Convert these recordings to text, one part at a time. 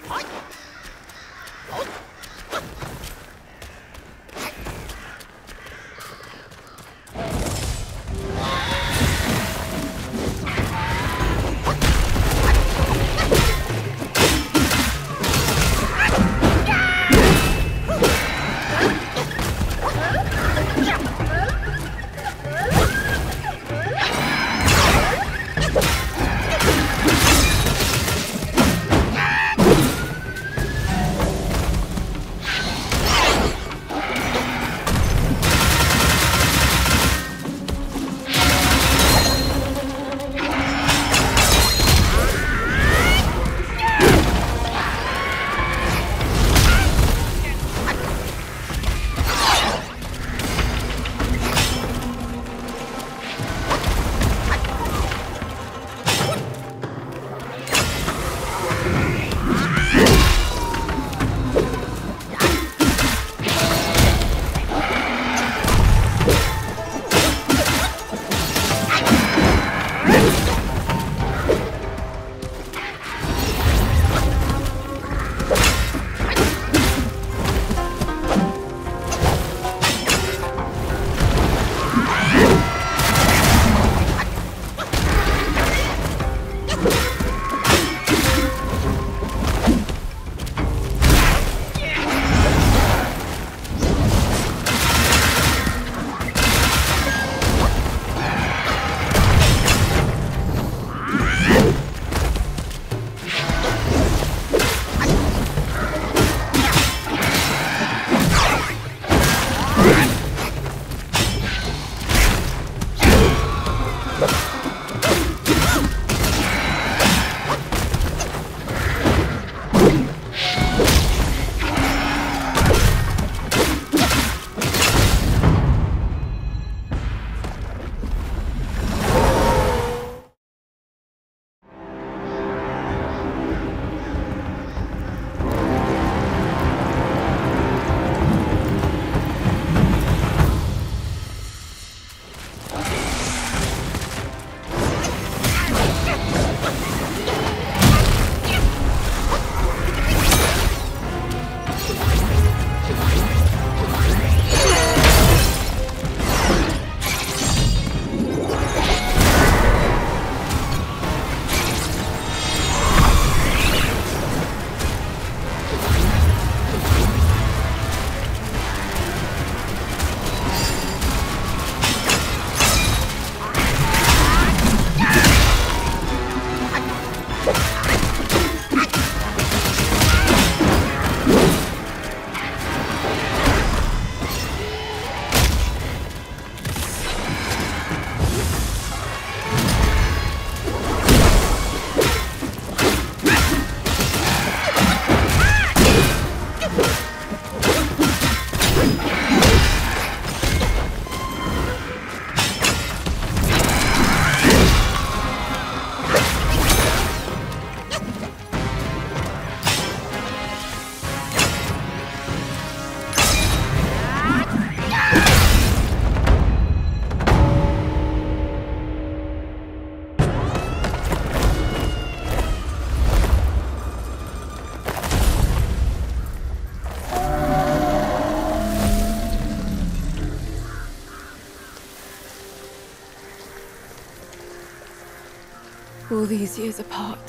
All these years apart.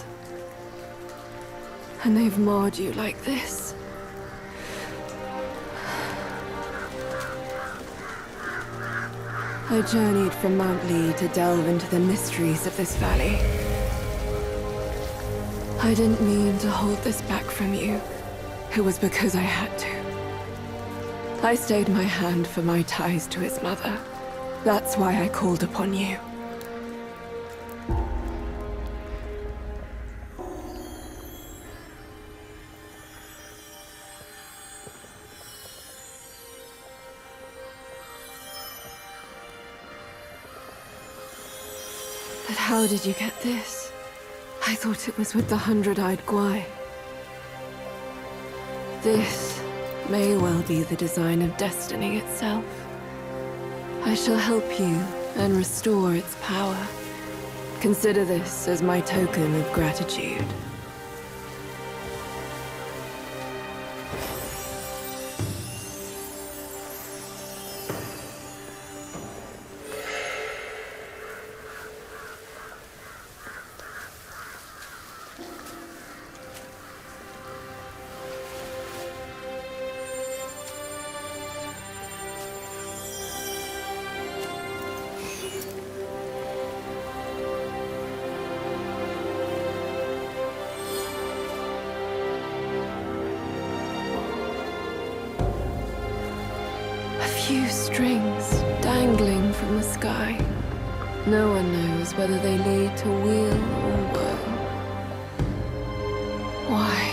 And they've marred you like this. I journeyed from Mount Lee to delve into the mysteries of this valley. I didn't mean to hold this back from you. It was because I had to. I stayed my hand for my ties to his mother. That's why I called upon you. But how did you get this? I thought it was with the 100-eyed Guai. This may well be the design of destiny itself. I shall help you and restore its power. Consider this as my token of gratitude. few strings dangling from the sky. No one knows whether they lead to weal or woe. Why?